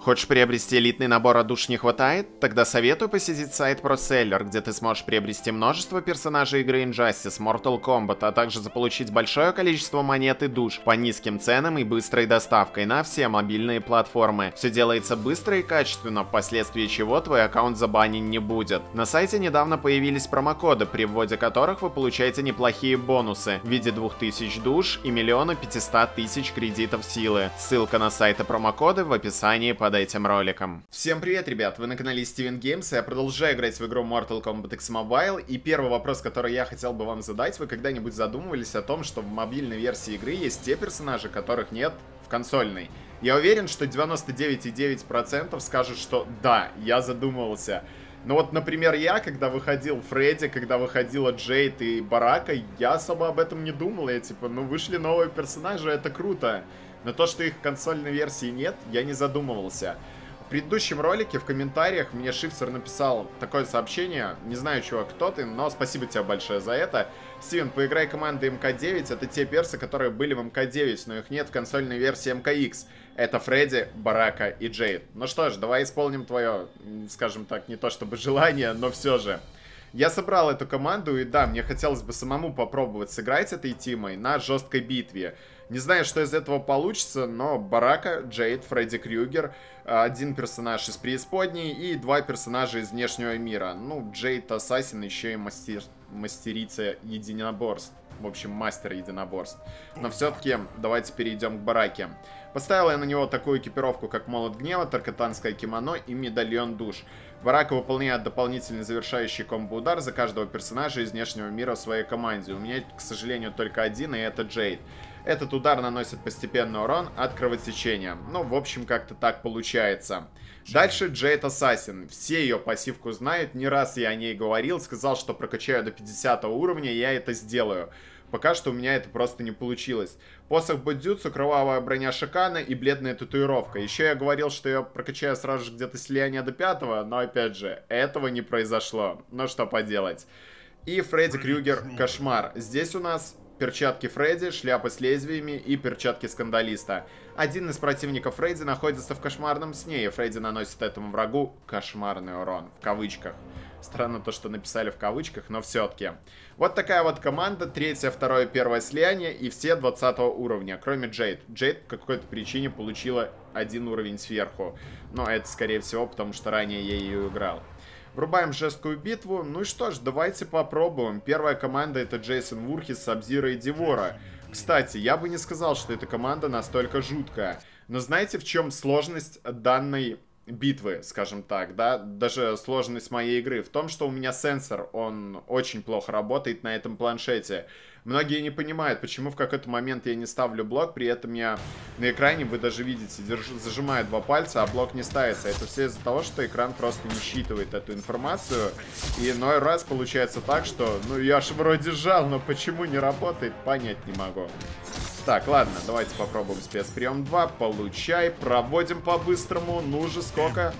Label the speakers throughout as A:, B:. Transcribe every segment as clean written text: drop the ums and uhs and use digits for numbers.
A: Хочешь приобрести элитный набор, а душ не хватает? Тогда советую посетить сайт ProSeller, где ты сможешь приобрести множество персонажей игры Injustice, Mortal Kombat, а также заполучить большое количество монет и душ по низким ценам и быстрой доставкой на все мобильные платформы. Все делается быстро и качественно, впоследствии чего твой аккаунт забанен не будет. На сайте недавно появились промокоды, при вводе которых вы получаете неплохие бонусы в виде 2000 душ и 1 500 000 кредитов силы. Ссылка на сайт и промокоды в описании под этим роликом. Всем привет, ребят, вы на канале Steven Games, и я продолжаю играть в игру Mortal Kombat X Mobile, и первый вопрос, который я хотел бы вам задать: вы когда-нибудь задумывались о том, что в мобильной версии игры есть те персонажи, которых нет в консольной? Я уверен, что 99,9% скажут, что да, я задумывался. Но вот, например, я, когда выходил Фредди, когда выходила Джейд и Барака, я особо об этом не думал. Я типа, ну вышли новые персонажи, это круто. Но то, что их в консольной версии нет, я не задумывался. В предыдущем ролике в комментариях мне Шифтер написал такое сообщение. Не знаю, чувак, кто ты, но спасибо тебе большое за это. Стивен, поиграй командой МК-9. Это те персы, которые были в МК-9, но их нет в консольной версии МК-X. Это Фредди, Барака и Джейд. Ну что ж, давай исполним твое, скажем так, не то чтобы желание, но все же. Я собрал эту команду, и да, мне хотелось бы самому попробовать сыграть этой тимой на жесткой битве. Не знаю, что из этого получится, но Барака, Джейд, Фредди Крюгер, один персонаж из преисподней и два персонажа из внешнего мира. Ну, Джейд Ассасин, еще и мастерица единоборств. В общем, мастер единоборств. Но все-таки давайте перейдем к Бараке. Поставил я на него такую экипировку, как Молот Гнева, Таркатанское кимоно и Медальон Душ. Барака выполняет дополнительный завершающий комбо-удар за каждого персонажа из внешнего мира в своей команде. У меня, к сожалению, только один, и это Джейд. Этот удар наносит постепенный урон от кровотечения. Ну, в общем, как-то так получается. Дальше Джейд Ассасин. Все ее пассивку знают, не раз я о ней говорил, сказал, что прокачаю до 50 уровня, и я это сделаю. Пока что у меня это просто не получилось. Посох Бодзюцу, кровавая броня Шикана и бледная татуировка. Еще я говорил, что я прокачаю сразу же где-то слияние до 5, но опять же, этого не произошло. Но что поделать. И Фредди Крюгер Кошмар. Здесь у нас перчатки Фредди, шляпа с лезвиями и перчатки скандалиста. Один из противников Фредди находится в кошмарном сне, и Фредди наносит этому врагу кошмарный урон, в кавычках. Странно то, что написали в кавычках, но все-таки. Вот такая вот команда, 3-е, 2-е, 1-е слияние, и все 20 уровня, кроме Джейд. Джейд по какой-то причине получила 1 уровень сверху. Но это, скорее всего, потому что ранее я ее играл. Врубаем жесткую битву. Ну и что ж, давайте попробуем. Первая команда — это Джейсон Вурхис, Сабзира и Девора. Кстати, я бы не сказал, что эта команда настолько жуткая. Но знаете, в чем сложность данной битвы, скажем так, да? Даже сложность моей игры в том, что у меня сенсор, он очень плохо работает на этом планшете. Многие не понимают, почему в какой-то момент я не ставлю блок, при этом я на экране, вы даже видите, зажимаю 2 пальца, а блок не ставится. Это все из-за того, что экран просто не считывает эту информацию. И иной раз получается так, что, ну я ж вроде жал, но почему не работает, понять не могу. Так, ладно, давайте попробуем спецприем 2. Получай, проводим по-быстрому. Ну же, сколько?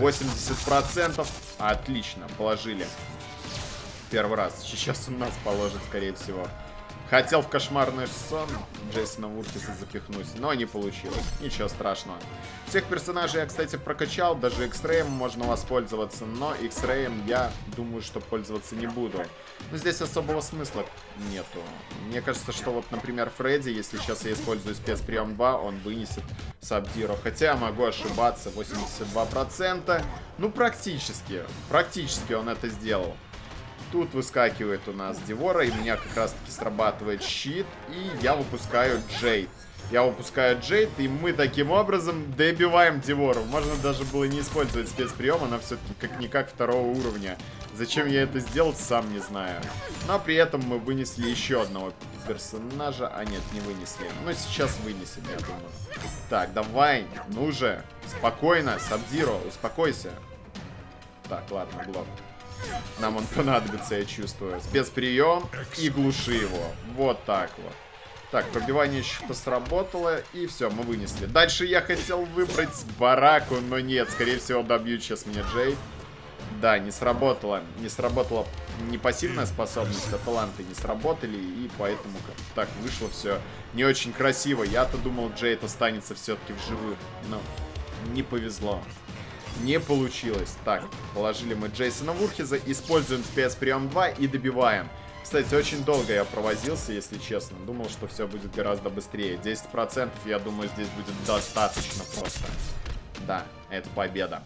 A: 80%. Отлично, положили. Первый раз. Сейчас он нас положит, скорее всего. Хотел в кошмарный сон Джейсона Вурхиса запихнуть, но не получилось. Ничего страшного. Всех персонажей я, кстати, прокачал. Даже X-Ray'ем можно воспользоваться, но X-Ray'ем я думаю, что пользоваться не буду. Но здесь особого смысла нету. Мне кажется, что вот, например, Фредди, если сейчас я использую спецприем 2, он вынесет Сабзиро. Хотя могу ошибаться, 82%. Ну, практически. Практически он это сделал. Тут выскакивает у нас Девора, и у меня как раз-таки срабатывает щит, и я выпускаю Джейд. Я выпускаю Джейд, и мы таким образом добиваем Девору. Можно даже было не использовать спецприем, она все-таки как-никак 2-го уровня. Зачем я это сделал, сам не знаю. Но при этом мы вынесли еще одного персонажа. А нет, не вынесли. Но сейчас вынесем, я думаю. Так, давай, ну же, спокойно, Сабзиро, успокойся. Так, ладно, блок. Нам он понадобится, я чувствую. Спецприем и глуши его. Вот так вот. Так, пробивание щита сработало. И все, мы вынесли. Дальше я хотел выбрать Бараку, но нет. Скорее всего, добьют сейчас меня Джейд. Да, не сработало. Не сработала не пассивная способность, а таланты не сработали. И поэтому так вышло все не очень красиво. Я-то думал, Джейд останется все-таки в живых. Но Не повезло. Не получилось. Так, положили мы Джейсона Вурхиза, используем спецприем 2 и добиваем. Кстати, очень долго я провозился, если честно. Думал, что все будет гораздо быстрее. 10%, я думаю, здесь будет достаточно просто. Да, это победа.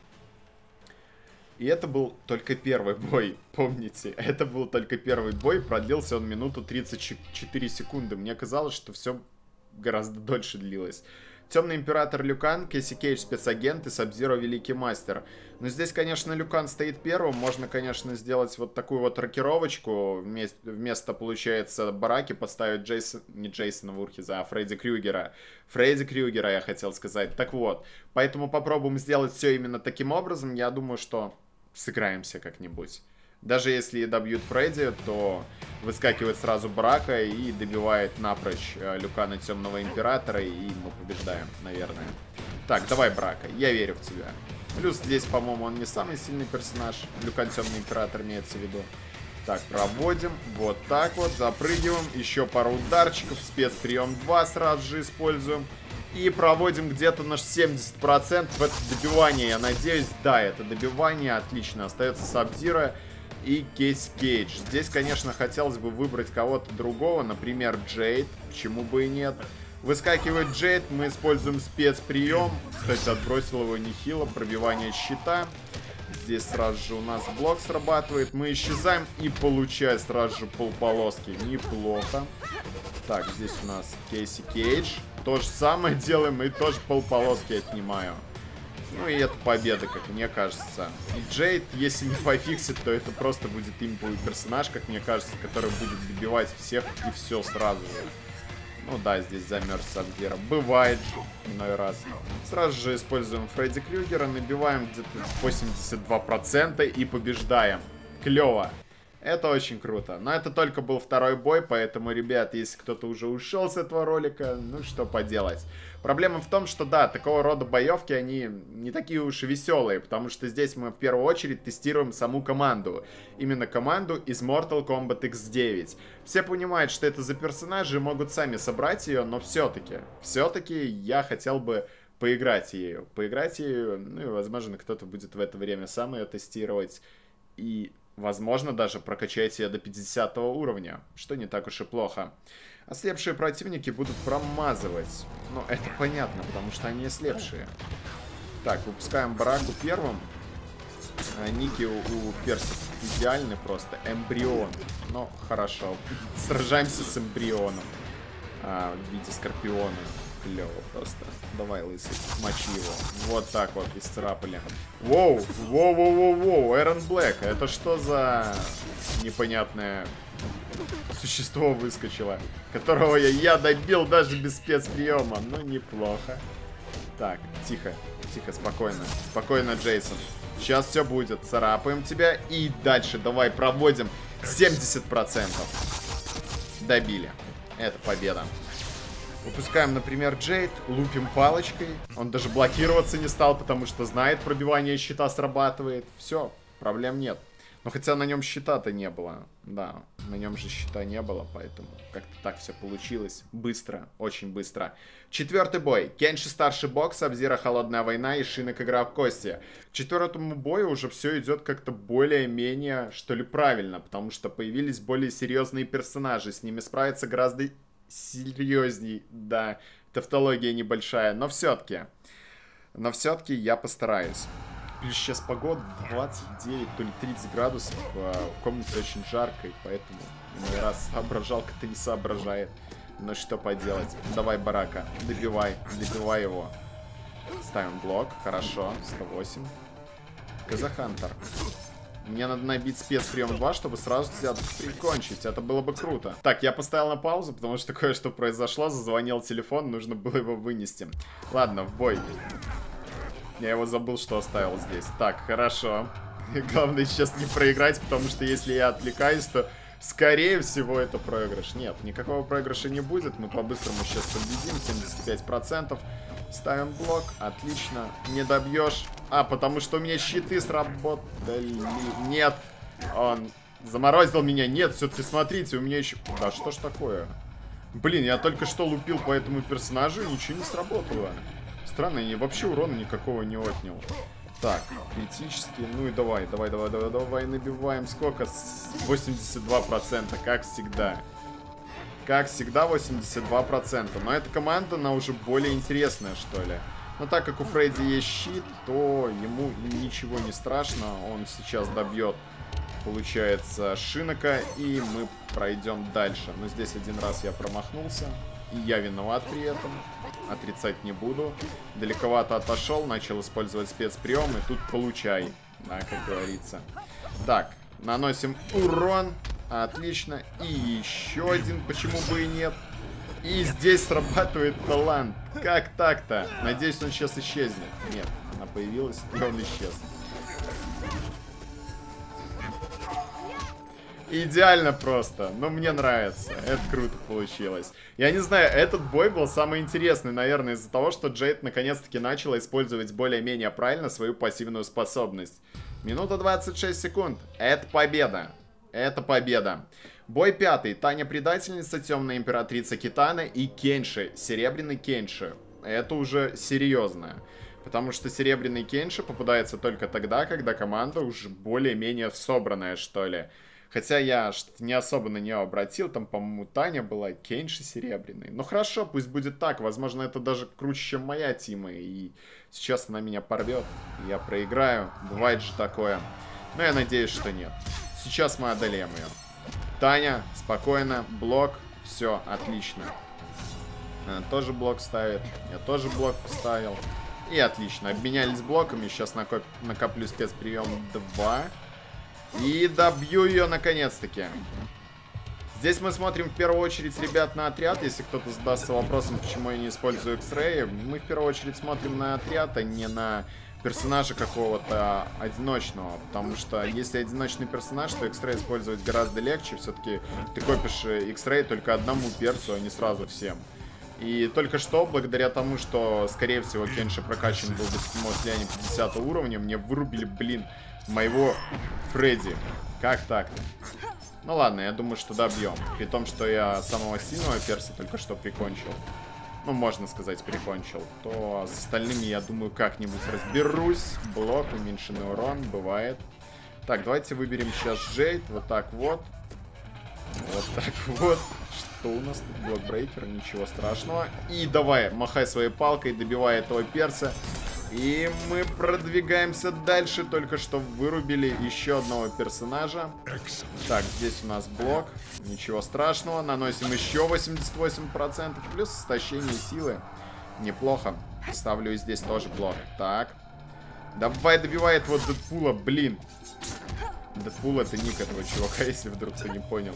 A: И это был только первый бой, помните? Это был только первый бой, продлился он минуту 34 секунды. Мне казалось, что все гораздо дольше длилось. Темный Император Лю Кан, Кэсси Кейдж спецагент и Саб-Зиро Великий Мастер. Но здесь, конечно, Лю Кан стоит первым. Можно, конечно, сделать вот такую вот рокировочку. Вместо, получается, Бараки поставить не Джейсона Вурхиза, а Фредди Крюгера. Фредди Крюгера, я хотел сказать. Так вот, поэтому попробуем сделать все именно таким образом. Я думаю, что сыграемся как-нибудь. Даже если добьют Фредди, то выскакивает сразу Брака и добивает напрочь Лю Кана Темного Императора, и мы побеждаем, наверное. Так, давай, Брака, я верю в тебя. Плюс здесь, по-моему, он не самый сильный персонаж. Лю Кан Темный Император имеется в виду. Так, проводим, вот так вот, запрыгиваем, еще пару ударчиков, спецприем 2 сразу же используем. И проводим где-то на 70%. Это добивание, я надеюсь. Да, это добивание, отлично. Остается Саб-Зиро и Кэсси Кейдж. Здесь, конечно, хотелось бы выбрать кого-то другого, например, Джейд, почему бы и нет. Выскакивает Джейд, мы используем спецприем. Кстати, отбросил его нехило, пробивание щита. Здесь сразу же у нас блок срабатывает, мы исчезаем и получаем сразу же полполоски. Неплохо. Так, здесь у нас Кэсси Кейдж. То же самое делаем и тоже полполоски отнимаю. Ну и это победа, как мне кажется. И Джейд, если не пофиксит, то это просто будет имповый персонаж, как мне кажется, который будет добивать всех и все сразу же. Ну да, здесь замерз Саб-Зиро. Бывает же, иной раз. Сразу же используем Фредди Крюгера, набиваем где-то 82% и побеждаем. Клево. Это очень круто. Но это только был второй бой, поэтому, ребят, если кто-то уже ушел с этого ролика, ну что поделать. Проблема в том, что да, такого рода боевки, они не такие уж и веселые, потому что здесь мы в первую очередь тестируем саму команду. Именно команду из Mortal Kombat X9. Все понимают, что это за персонажи и могут сами собрать ее, но все-таки я хотел бы поиграть ею. Ну и, возможно, кто-то будет в это время сам ее тестировать. И... возможно, даже прокачать ее до 50 уровня, что не так уж и плохо. Ослепшие противники будут промазывать. Ну, это понятно, потому что они ослепшие. Так, выпускаем Браку первым. Ники у персов идеальны просто. Эмбрион. Ну, хорошо. Сражаемся с эмбрионом. В виде скорпиона. Клево просто. Давай, лысый, мочи его. Вот так вот, исцарапали. Воу, воу, Эрон Блэк. Это что за непонятное существо выскочило? Которого я добил даже без спецприема. Ну, неплохо. Так, тихо, спокойно. Спокойно, Джейсон. Сейчас все будет. Царапаем тебя. И дальше давай проводим 70%. Добили. Это победа. Выпускаем, например, Джейд, лупим палочкой. Он даже блокироваться не стал, потому что знает, пробивание щита срабатывает. Все, проблем нет. Но хотя на нем щита-то не было. Да, на нем же щита не было, поэтому как-то так все получилось. Быстро, очень быстро. Четвертый бой. Кенши Старший Бокс, Саб-Зиро Холодная Война и Шинок Игра в Кости. К четвертому бою уже все идет как-то более-менее, что ли, правильно. Потому что появились более серьезные персонажи. С ними справиться гораздо... серьезней, да, тавтология небольшая, но все-таки я постараюсь. Плюс сейчас погода 29, то ли 30 градусов, в комнате очень жарко, и поэтому иной раз соображалка-то не соображает. Но что поделать. Давай, Барака, добивай его. Ставим блок, хорошо, 108. Казахантер. Мне надо набить спецприем 2, чтобы сразу тебя прикончить. Это было бы круто. Так, я поставил на паузу, потому что кое-что произошло. Зазвонил телефон, нужно было его вынести. Ладно, в бой. Я его забыл, что оставил здесь. Так, хорошо. Главное сейчас не проиграть, потому что если я отвлекаюсь, то, скорее всего, это проигрыш. Нет, никакого проигрыша не будет. Мы по-быстрому сейчас победим. 75%. Ставим блок. Отлично. Не добьешь. Потому что у меня щиты сработали. Нет. Он заморозил меня. Нет, все-таки смотрите, у меня еще... Да что ж такое? Блин, я только что лупил по этому персонажу, и ничего не сработало.
B: Странно, я вообще урона никакого не отнял. Так, критически. Ну и давай, набиваем. Сколько? 82%, как всегда. Как всегда, 82%. Но эта команда, она уже более интересная, что ли. Но так как у Фредди есть щит, то ему ничего не страшно. Он сейчас добьет, получается, Шинока, и мы пройдем дальше. Но здесь один раз я промахнулся, и я виноват при этом. Отрицать не буду. Далековато отошел, начал использовать спецприем, и тут получай. Да, как говорится. Так, наносим урон. Отлично. И еще один, почему бы и нет. И здесь срабатывает талант. Как так-то? Надеюсь, он сейчас исчезнет. Нет, она появилась, и он исчез. Идеально просто. Но мне нравится. Это круто получилось. Я не знаю, этот бой был самый интересный, наверное, из-за того, что Джейд наконец-таки начала использовать более-менее правильно свою пассивную способность. Минута 26 секунд. Это победа. Это победа. Бой пятый. Таня Предательница, Темная Императрица Китана и Кенши. Серебряный Кенши. Это уже серьезно. Потому что Серебряный Кенши попадается только тогда, когда команда уже более-менее собранная, что ли. Хотя я не особо на нее обратил. Там, по-моему, Таня была, Кенши серебряный. Ну хорошо, пусть будет так. Возможно, это даже круче, чем моя тима. И сейчас она меня порвет. Я проиграю. Бывает же такое. Но я надеюсь, что нет. Сейчас мы одолеем ее. Таня, спокойно, блок. Все, отлично. Она тоже блок ставит. Я тоже блок поставил. И отлично. Обменялись блоками. Сейчас накоплю спецприем 2. И добью ее наконец-таки. Здесь мы смотрим в первую очередь, ребят, на отряд. Если кто-то задастся вопросом, почему я не использую X-Ray, мы в первую очередь смотрим на отряд, а не на персонажа какого-то одиночного. Потому что если одиночный персонаж, то X-Ray использовать гораздо легче. Все-таки ты копишь X-Ray только одному персу, а не сразу всем. И только что, благодаря тому, что, скорее всего, Кенши прокачан был до 7 слияния 50 уровня, мне вырубили, блин, моего Фредди. Как так-то? Ну ладно, я думаю, что добьем. При том, что я самого сильного перса только что прикончил. Ну, можно сказать, прикончил. То с остальными, я думаю, как-нибудь разберусь. Блок, уменьшенный урон, бывает. Так, давайте выберем сейчас Джейд. Вот так вот. Вот так вот. Что у нас тут? Блокбрейкер, ничего страшного. И давай, махай своей палкой, добивай этого перса. И мы продвигаемся дальше. Только что вырубили еще одного персонажа. Так, здесь у нас блок. Ничего страшного. Наносим еще 88%. Плюс истощение силы. Неплохо. Ставлю здесь тоже блок. Так. Давай, добивай этого Дэдпула, блин. Дэдпул — это ник этого чувака, если вдруг ты не понял.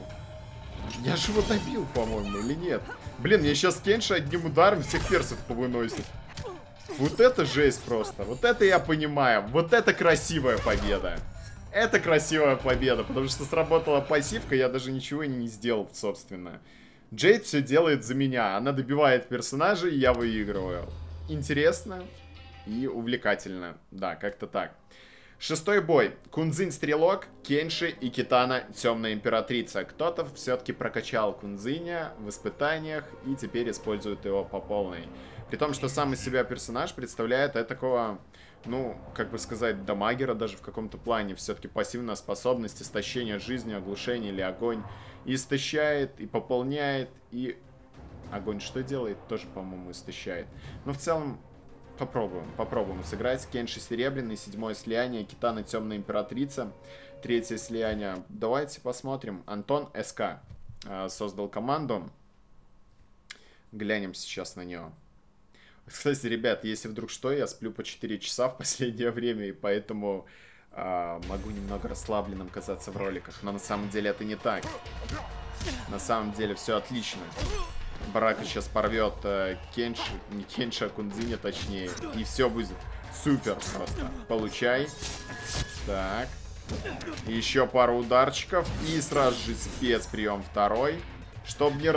B: Я же его добил, по-моему, или нет? Блин, я сейчас Кенши одним ударом всех персов повыносит. Вот это жесть просто. Вот это я понимаю. Вот это красивая победа. Это красивая победа, потому что сработала пассивка, я даже ничего не сделал, собственно. Джейд все делает за меня. Она добивает персонажей, и я выигрываю. Интересно и увлекательно. Да, как-то так. Шестой бой. Кунзинь Стрелок, Кенши и Китана Темная Императрица. Кто-то все-таки прокачал Кунзиня в испытаниях и теперь использует его по полной. При том, что сам из себя персонаж представляет такого, ну, как бы сказать, дамагера даже в каком-то плане. Все-таки пассивная способность истощения жизни, оглушение или огонь. И истощает, и пополняет, и... Огонь что делает? Тоже, по-моему, истощает. Но в целом... Попробуем сыграть. Кенши серебряный, 7-е слияние, Китана Темная Императрица, 3-е слияние. Давайте посмотрим. Антон СК создал команду. Глянем сейчас на него. Кстати, ребят, если вдруг что, я сплю по 4 часа в последнее время, и поэтому могу немного расслабленным казаться в роликах. Но на самом деле это не так. На самом деле все отлично. Барака сейчас порвет Кенши, не Кенши, а Кунзиня точнее. И все будет супер просто. Получай. Так. Еще пару ударчиков. И сразу же спецприем второй. Чтоб не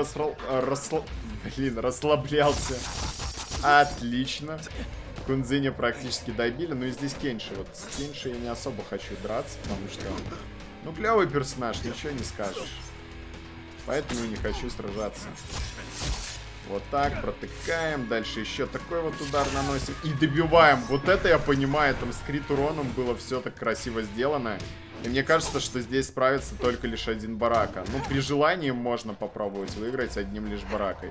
B: расслаблялся. Отлично. Кунзиня практически добили. Ну и здесь Кенши. Вот с Кенши я не особо хочу драться, потому что... Ну, клевый персонаж, ничего не скажешь. Поэтому не хочу сражаться. Вот так, протыкаем. Дальше еще такой вот удар наносим. И добиваем. Вот это я понимаю. Там с крит уроном было все так красиво сделано. И мне кажется, что здесь справится только лишь один Барака. Ну, при желании можно попробовать выиграть одним лишь Баракой.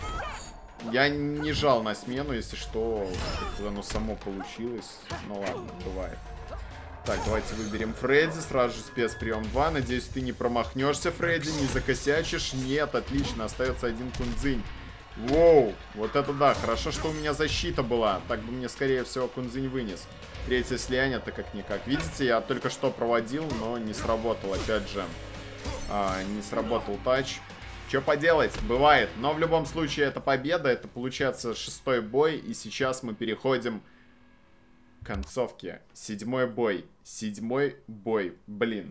B: Я не жал на смену, если что, как-то оно само получилось. Ну ладно, бывает. Так, давайте выберем Фредди. Сразу же спецприем 2. Надеюсь, ты не промахнешься, Фредди, не закосячишь. Нет, отлично, остается один Кунзинь. Воу, вот это да, хорошо, что у меня защита была. Так бы мне, скорее всего, Кунзинь вынес. Третье слияние-то как-никак. Видите, я только что проводил, но не сработал, опять же. Не сработал тач. Что поделать, бывает. Но в любом случае это победа, это получается 6-й бой. И сейчас мы переходим к концовке. 7-й бой. 7-й бой, блин.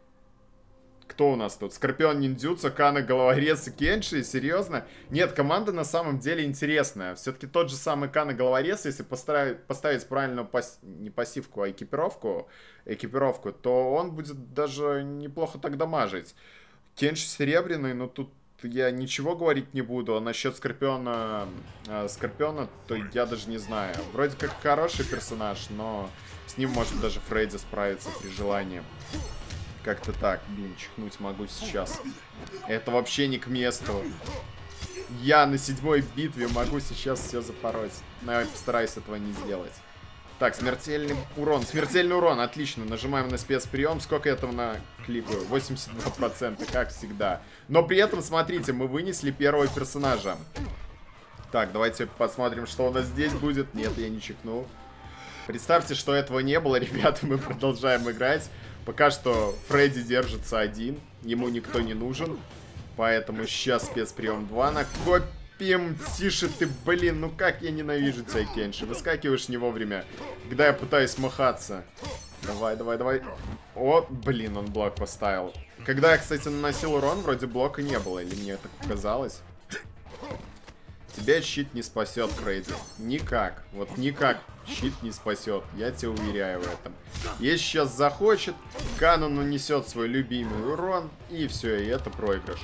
B: Кто у нас тут? Скорпион Ниндзюцу, Кана, Головорез и Кенши? Серьезно? Нет, команда на самом деле интересная. Все-таки тот же самый Кана Головорез, если поставить правильную не пассивку, а экипировку, то он будет даже неплохо так дамажить. Кенши серебряный, но тут я ничего говорить не буду. А насчет Скорпиона, то я даже не знаю. Вроде как хороший персонаж, но с ним может даже Фредди справиться при желании. Как-то так, блин, чихнуть могу сейчас. Это вообще не к месту. Я на 7-й битве могу сейчас все запороть. Но я постараюсь этого не сделать. Так, смертельный урон. Смертельный урон, отлично. Нажимаем на спецприем. Сколько я этого накликаю? 82%, как всегда. Но при этом, смотрите, мы вынесли первого персонажа. Так, давайте посмотрим, что у нас здесь будет. Нет, я не чихнул. Представьте, что этого не было, ребята, мы продолжаем играть. Пока что Фредди держится один, ему никто не нужен. Поэтому сейчас спецприем 2 накопим. Тише ты, блин, ну как я ненавижу тебя, Кенши. Выскакиваешь не вовремя, когда я пытаюсь махаться. Давай, давай, давай. О, блин, он блок поставил. Когда я, кстати, наносил урон, вроде блока не было, или мне так показалось. Тебя щит не спасет, Фредди. Никак. Вот никак щит не спасет. Я тебя уверяю в этом. Если сейчас захочет, Канон нанесет свой любимый урон. И все, и это проигрыш.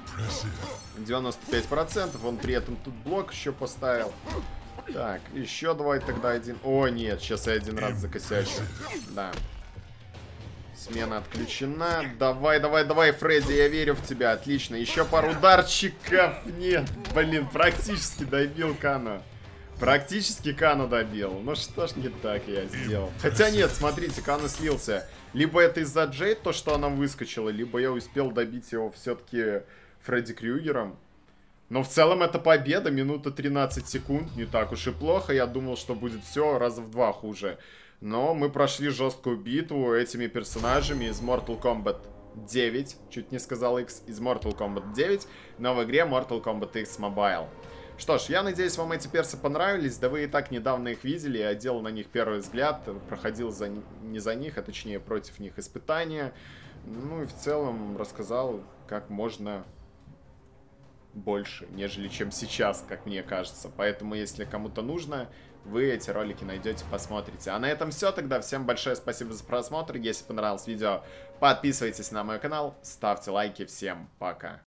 B: 95%. Он при этом тут блок еще поставил. Так, еще давай тогда один. О, нет, сейчас я один раз закосячу. Да. Смена отключена. Давай, давай, давай, Фредди, я верю в тебя. Отлично. Еще пару ударчиков. Нет, блин, практически добил Кану. Практически Кану добил. Ну что ж не так я сделал. Хотя нет, смотрите, Кану слился. Либо это из-за Джейд, то, что она выскочила, либо я успел добить его все-таки Фредди Крюгером. Но в целом это победа. Минута 13 секунд. Не так уж и плохо. Я думал, что будет все раза в 2 хуже. Но мы прошли жесткую битву этими персонажами из Mortal Kombat 9. Чуть не сказал X. Из Mortal Kombat 9. Но в игре Mortal Kombat X Mobile. Что ж, я надеюсь, вам эти персы понравились. Да вы и так недавно их видели. Я делал на них первый взгляд. Проходил не за них, а точнее против них испытания. Ну и в целом рассказал, как можно больше, нежели чем сейчас, как мне кажется. Поэтому, если кому-то нужно, вы эти ролики найдете, посмотрите. А на этом все тогда. Всем большое спасибо за просмотр. Если понравилось видео, подписывайтесь на мой канал, ставьте лайки. Всем пока.